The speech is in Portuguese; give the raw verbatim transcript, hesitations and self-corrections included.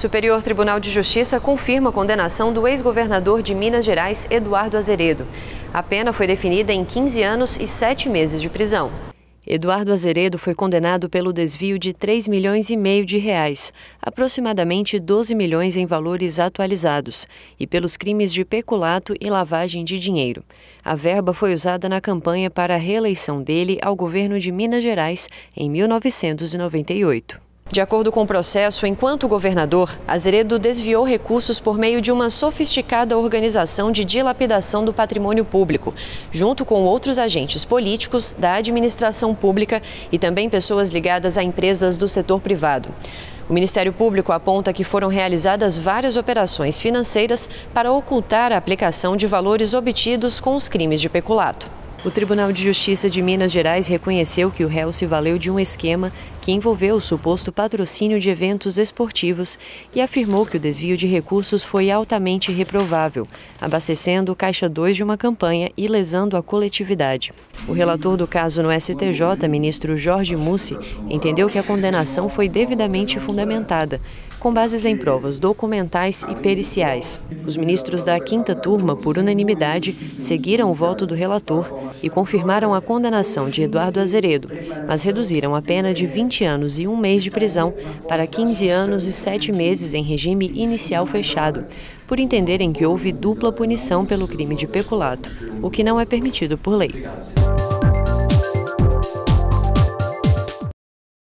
Superior Tribunal de Justiça confirma a condenação do ex-governador de Minas Gerais, Eduardo Azeredo. A pena foi definida em quinze anos e sete meses de prisão. Eduardo Azeredo foi condenado pelo desvio de três milhões e meio de reais, aproximadamente doze milhões em valores atualizados, e pelos crimes de peculato e lavagem de dinheiro. A verba foi usada na campanha para a reeleição dele ao governo de Minas Gerais em mil novecentos e noventa e oito. De acordo com o processo, enquanto governador, Azeredo desviou recursos por meio de uma sofisticada organização de dilapidação do patrimônio público, junto com outros agentes políticos da administração pública e também pessoas ligadas a empresas do setor privado. O Ministério Público aponta que foram realizadas várias operações financeiras para ocultar a aplicação de valores obtidos com os crimes de peculato. O Tribunal de Justiça de Minas Gerais reconheceu que o réu se valeu de um esquema que envolveu o suposto patrocínio de eventos esportivos e afirmou que o desvio de recursos foi altamente reprovável, abastecendo o Caixa dois de uma campanha e lesando a coletividade. O relator do caso no S T J, ministro Jorge Mussi, entendeu que a condenação foi devidamente fundamentada, com bases em provas documentais e periciais. Os ministros da quinta turma, por unanimidade, seguiram o voto do relator e confirmaram a condenação de Eduardo Azeredo, mas reduziram a pena de vinte anos e um mês de prisão para quinze anos e sete meses em regime inicial fechado, por entenderem que houve dupla punição pelo crime de peculato, o que não é permitido por lei.